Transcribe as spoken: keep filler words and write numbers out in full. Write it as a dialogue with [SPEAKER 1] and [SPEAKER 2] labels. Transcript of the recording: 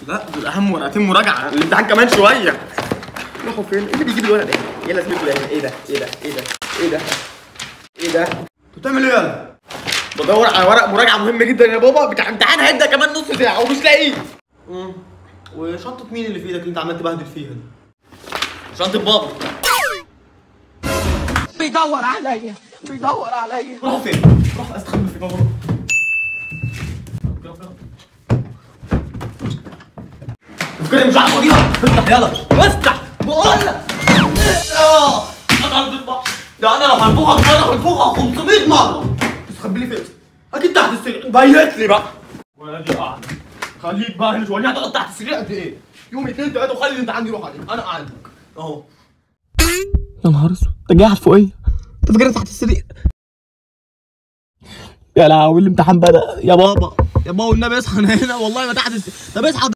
[SPEAKER 1] لا دول اهم ورقتين مراجعه، الامتحان كمان شويه. راحوا فين؟ ايه اللي بيجيب الورق ده؟ ايه لازمته ده؟ ايه ده؟ ايه ده؟ ايه ده؟ ايه ده؟ ايه ده؟ انت بتعمل ايه يالا؟ بدور على ورق مراجعه مهم جدا يا بابا، بتاع امتحان هيبدا كمان نص ساعه ومش لاقيه. امم وشنطه مين اللي في ايدك اللي انت عمال تبهدل فيها دي؟ شنطه بابا.
[SPEAKER 2] بيدور عليا بيدور عليا.
[SPEAKER 1] راحوا فين؟ راحوا استخبى في بابا. فكرني مش عارف اجيبها. افتح يلا افتح بقول لك. اه ده انا لو هنفخك مره هنفخك خمسمية مره. تستخبي لي فين؟ اكيد تحت السرير. بيت لي بقى. وادي قاعد. خليك بقى هنا شويه. هتقعد تحت السرير قد ايه؟ يوم اتنين تلاته وخلي انت عندي روح عليك. انا قاعد لك اهو. يا نهار اسود انت قاعد فوقيا. انت فاكرني تحت السرير؟ يا لهوي الامتحان بدأ يا بابا. يا بابا والنبي اصحى انا هنا والله ما تحت السرير. طب اصحى.